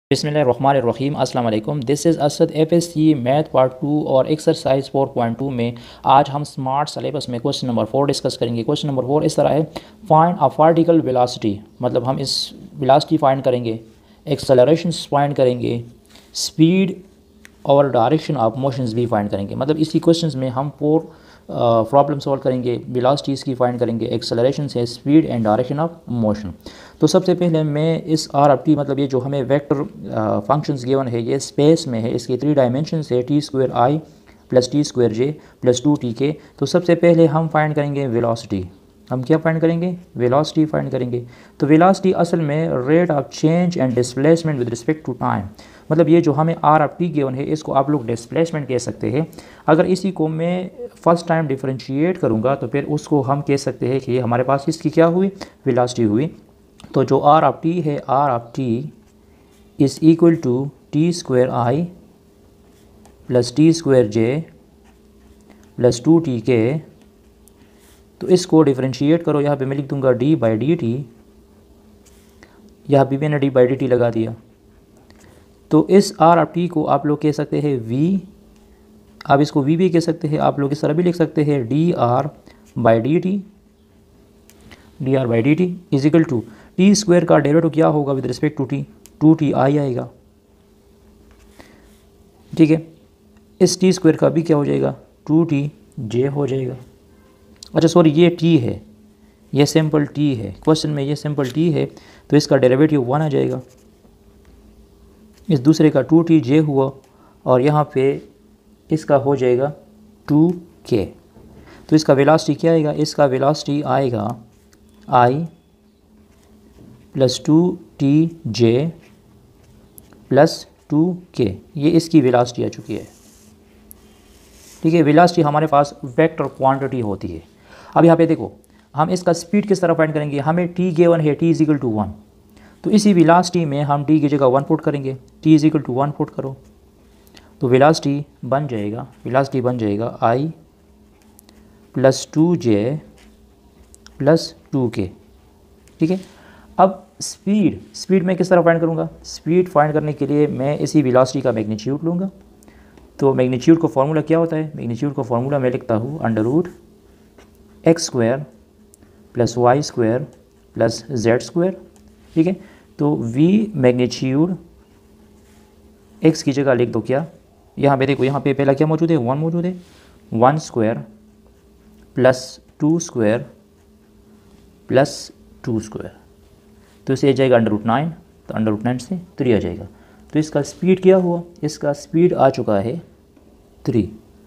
बिस्मिल्लाहिर्रहमानिर्रहीम अस्सलाम वालेकुम। This is Asad FSC math part 2 और एक्सरसाइज 4.2 में आज हम स्मार्ट सिलेबस में क्वेश्चन नंबर 4 डिस्कस करेंगे। क्वेश्चन नंबर 4 इस तरह है, फाइंड अ पार्टिकल वेलोसिटी, मतलब हम इस वेलोसिटी फाइंड करेंगे, एक्सेलरेशन फाइंड करेंगे, स्पीड और डायरेक्शन ऑफ मोशंस भी फाइंड करेंगे। मतलब इसी क्वेश्चंस में हम 4 प्रॉब्लम सॉल्व करेंगे, वेलोसिटीज़ की फाइंड करेंगे, एक्सेलरेशन से speed and direction of motion. तो सबसे पहले मैं इस आर ऑफ टी, मतलब ये जो हमें वेक्टर फंक्शंस गिवन है, ये स्पेस में है, इसके 3 डायमेंशंस है, T square I plus T square J plus 2 T K. तो सबसे पहले हम फाइंड करेंगे वेलोसिटी। हम क्या फाइंड करेंगे? वेलोसिटी फाइंड करेंगे। तो वेलोसिटी असल में rate of change and displacement with respect to time, मतलब ये जो हमें आर ऑफ टी गिवन है इसको आप लोग डिस्प्लेसमेंट कह सकते हैं। अगर इसी को मैं फर्स्ट टाइम डिफरेंशिएट करूँगा तो फिर उसको हम कह सकते हैं कि हमारे पास इसकी क्या हुई? वेलोसिटी हुई। तो जो आर ऑफ टी है, R of T is equal to T square I plus T square J plus 2 T K. तो इसको डिफरेंशिएट करो, यहाँ पे मैं लिख दूंगा डी बाई डी टी, यहाँ भी मैंने डी बाई डी टी लगा दिया। तो इस आर ऑफ टी को आप लोग कह सकते हैं वी, आप इसको वी भी कह सकते हैं, आप लोग इस तरह भी लिख सकते हैं D R by D T, D R by D T is equal to T square का डेरिवेटिव क्या होगा with respect to T? 2 T I आएगा, ठीक है। इस टी स्क्वायर का भी क्या हो जाएगा? 2 टी जे हो जाएगा। अच्छा सॉरी, ये टी है, ये सिंपल टी है, क्वेश्चन में ये सिंपल टी है, तो इसका डेरिवेटिव 1 आ जाएगा। इस दूसरे का 2 टी जे हुआ और यहाँ पे इसका हो जाएगा 2 के। तो इसका वेलोसिटी क्या आएगा? इसका वेलोसिटी आएगा I plus 2 T J plus 2 K. ये इसकी वेलोसिटी आ चुकी है, ठीक है। वेलोसिटी हमारे पास वेक्टर क्वांटिटी होती है। अब यहाँ पे देखो, हम इसका स्पीड किस तरह फाइंड करेंगे? हमें टी गिवन है, टी इज इक्वल टू 1, तो इसी वेलोसिटी में हम टी की जगह 1 पुट करेंगे, T is equal to 1 put करो, तो वेलोसिटी बन जाएगा आई प्लस 2 जे प्लस 2 के, ठीक है। अब स्पीड में किस तरह फाइंड करूँगा? स्पीड फाइंड करने के लिए मैं इसी वेलोसिटी का मैग्नीट्यूड लूँगा। तो मैग्नीट्यूड का फॉर्मूला क्या होता है? मैग्नीट्यूड का फॉर्मूला मैं लिखता हूँ under root X square plus Y square plus Z square, ठीक है। तो वी मैग्नीट्यूड एक्स की जगह लिख दो क्या? यहाँ पे देखो, यहाँ पे पहला क्या मौजूद है? 1 मौजूद है। 1 square plus 2 square plus 2 square, तो इसे आ जाएगा अंडर रूट 9, तो अंडर रूट 9 से 3 आ जाएगा। तो इसका स्पीड क्या हुआ? इसका स्पीड आ चुका है 3।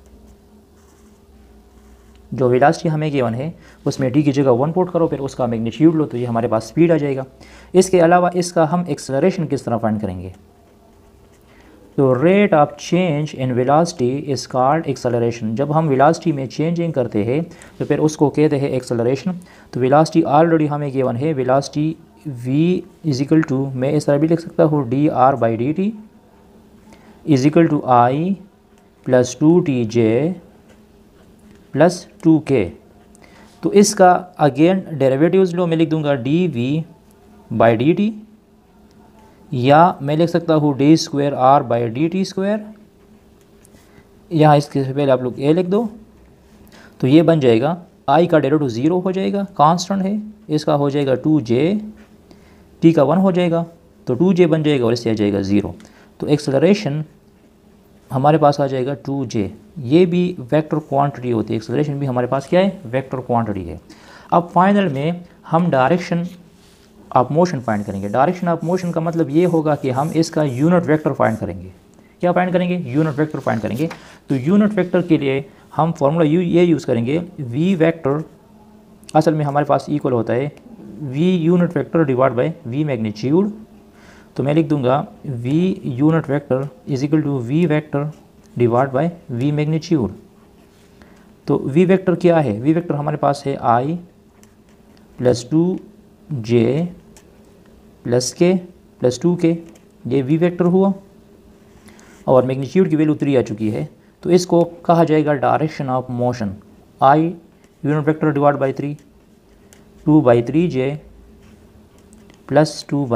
जो वेलोसिटी हमें गिवन है उसमें डी की जगह 1 पुट करो, फिर उसका मैग्नीट्यूड लो, तो ये हमारे पास स्पीड आ जाएगा। इसके अलावा इसका हम एक्सेलरेशन किस तरह फाइंड करेंगे? तो rate of change in velocity is called acceleration. जब हम वेलोसिटी में चेंजिंग करते हैं तो फिर उसको कहते हैं एक्सेलरेशन। तो वेलोसिटी ऑलरेडी हमें गिवन है, velocity v is equal to, मैं इस तरह भी लिख सकता हूँ D R by D T is equal to I plus 2 T J plus 2 K. तो इसका अगेन डेरिवेटिव्स लो, मैं लिख दूंगा D V by D T, या मैं लिख सकता हूँ D square R by D T square, यहाँ इसके पहले आप लोग ए लिख दो। तो ये बन जाएगा, आई का डेरिवेटिव 0 हो जाएगा, कांस्टेंट है, इसका हो जाएगा 2 जे, टी का 1 हो जाएगा, तो 2 जे बन जाएगा और इससे आ जाएगा 0। तो एक्सेलरेशन हमारे पास आ जाएगा 2 जे। ये भी वेक्टर क्वांटिटी होती है, एक्सेलरेशन भी हमारे पास क्या है? वेक्टर क्वांटिटी है। अब फाइनल में हम डायरेक्शन ऑफ मोशन फाइंड करेंगे। डायरेक्शन ऑफ मोशन का मतलब ये होगा कि हम इसका यूनिट वेक्टर फाइंड करेंगे। क्या फाइंड करेंगे? यूनिट वेक्टर फाइंड करेंगे। तो यूनिट वेक्टर के लिए हम फॉर्मूला ये यूज़ करेंगे, वी वेक्टर असल में हमारे पास इक्वल होता है V unit vector divide by V magnitude. तो मैं लिख दूंगा V unit vector is equal to V vector divide by V magnitude. तो वी वेक्टर क्या है? वी वेक्टर हमारे पास है I plus 2 J plus K plus 2 K, ये वी वेक्टर हुआ और मैग्नीट्यूड की वैल्यू 3 आ चुकी है। तो इसको कहा जाएगा direction of motion. I unit vector divide by 3, 2/3 J plus 2/3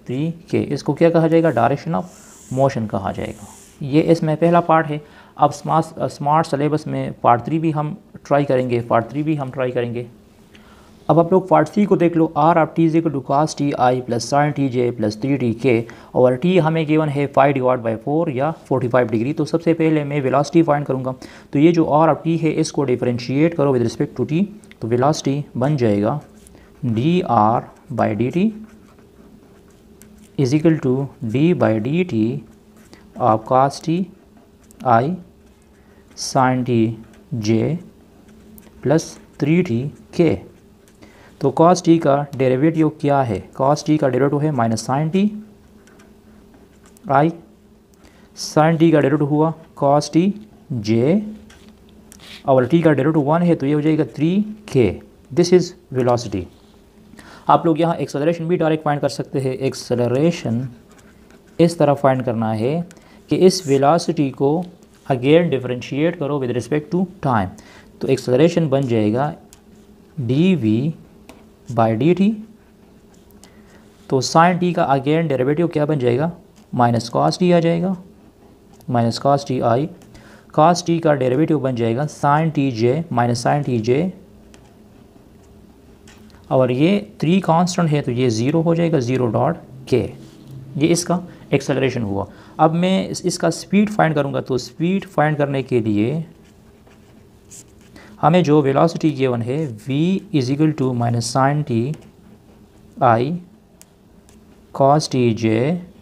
3k। इसको क्या कहा जाएगा, डायरेक्शन ऑफ मोशन कहा जाएगा। ये इसमें पहला पार्ट है। अब स्मार्ट सिलेबस में पार्ट 3 भी हम ट्राई करेंगे। अब आप लोग पार्ट 3 को देख लो। R of T is equal to cos T I plus sine T J plus 3t k और टी हमें गिवन है 5/4 या 45 डिग्री। तो सबसे पहले मैं वेलोसिटी फाइंड करूँगा। तो ये जो आर ऑफ टी है इसको डिफरेंशिएट करो विद रिस्पेक्ट टू टी। तो वेलोसिटी बन जाएगा dr/dt is equal to d/dt of cos t i sin t j plus 3t k। तो cos t का डेरिवेटिव क्या है, cos t का डेरिवेटिव है minus sine T I, sine T का डेरिवेटिव हुआ cos t j और t का डेरिवेटिव 1 है तो ये हो जाएगा 3k। This is velocity. आप लोग यहाँ एक्सेलरेशन भी डायरेक्ट फाइंड कर सकते हैं। एक्सेलरेशन इस तरह फाइंड करना है कि इस वेलोसिटी को अगेन डिफरेंशिएट करो विद रिस्पेक्ट टू टाइम। तो एक्सेलरेशन बन जाएगा dv/dt। तो साइन टी का अगेन डेरिवेटिव क्या बन जाएगा, माइनस कॉस टी आ जाएगा, minus cos T I. Cos T का डेरिवेटिव बन जाएगा sine T J minus sine T J और ये 3 कांस्टेंट है तो ये 0 हो जाएगा, 0.k। ये इसका एक्सेलरेशन हुआ। अब मैं इसका स्पीड फाइंड करूँगा। तो स्पीड फाइंड करने के लिए हमें जो वेलोसिटी गिवन है v is equal to minus sine T I cos T J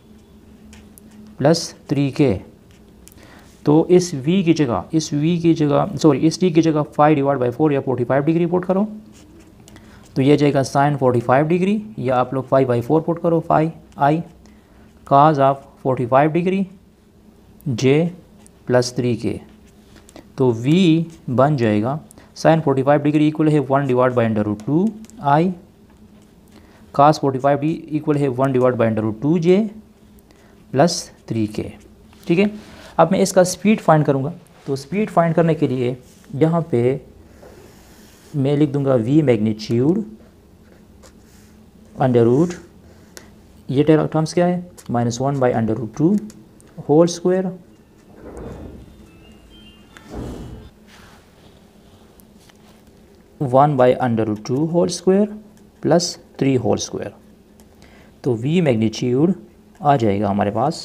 plus 3k। तो इस v की जगह इस t की जगह 5/4 या 45 डिग्री पुट करो तो ये जाएगा साइन 45 डिग्री, या आप लोग 5/4 पुट करो 5i cos of 45 degree j plus 3k। तो v बन जाएगा साइन 45 डिग्री इक्वल है 1/√2i, कास 45 इक्वल है 1/√2j प्लस 3k। ठीक है। अब मैं इसका स्पीड फाइंड करूँगा। तो स्पीड फाइंड करने के लिए यहाँ पे मैं लिख दूंगा v मैग्नीट्यूड अंडर रूट, ये टर्म्स क्या है, -1/√2 whole square (1/√2 whole square plus 3 whole square. तो v मैग्नीट्यूड आ जाएगा हमारे पास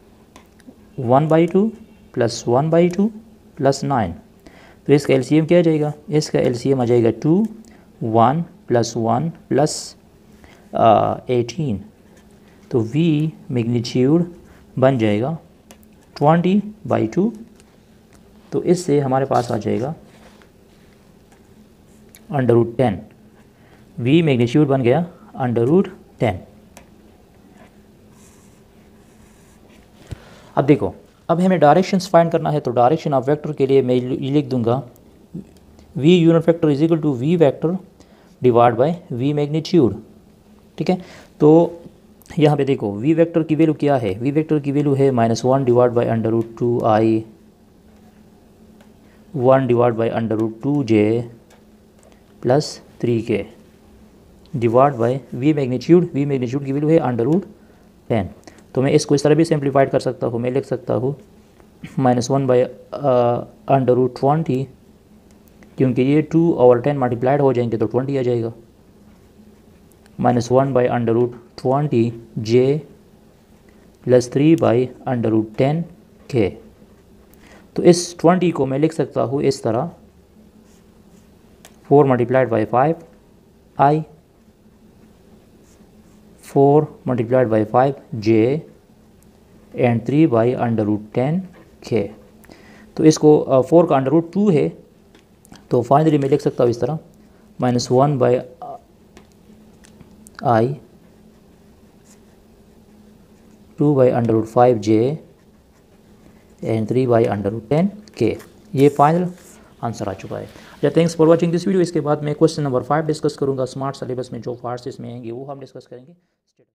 1/2 प्लस 1/2 प्लस 9। तो इसका एलसीएम क्या आ जाएगा, इसका एलसीएम आ जाएगा 2, 1 प्लस 1 प्लस 18। तो v मैग्नीट्यूड बन जाएगा 20/2। तो इससे हमारे पास आ जाएगा √10। v मैग्नीट्यूड बन गया √10। अब देखो, अब हमें डायरेक्शंस फाइंड करना है। तो डायरेक्शन ऑफ वेक्टर के लिए मैं ये लिख दूंगा v unit vector is equal to v vector divide by v magnitude. ठीक है। तो यहाँ पे देखो v वेक्टर की वैल्यू क्या है, v वेक्टर की वैल्यू है -1 divide by √2i 1 divide by √2j plus 3k divide by v magnitude की वैल्यू है √10। तो मैं इसको इस तरह भी सिंप्लीफाइड कर सकता हूँ। मैं लिख सकता हूँ -1/√20, क्योंकि ये 2 और 10 मल्टीप्लाइड हो जाएंगे तो 20 आ जाएगा, -1/√20j प्लस 3/√10k। तो इस 20 को मैं लिख सकता हूँ इस तरह 4 multiplied by 5i 4 multiplied by 5j and 3/√10k। तो इसको 4 का √2 है तो फाइनली मैं लिख सकता हूँ इस तरह -1/i 2/√5j एंड 3/√10k। ये फाइनल आंसर आ चुका है। Thanks for watching this video. इसके बाद मैं क्वेश्चन नंबर 5 डिस्कस करूँगा। स्मार्ट सिलेबस में जो पार्ट्स इसमें आएंगे वो हम डिस्कस करेंगे।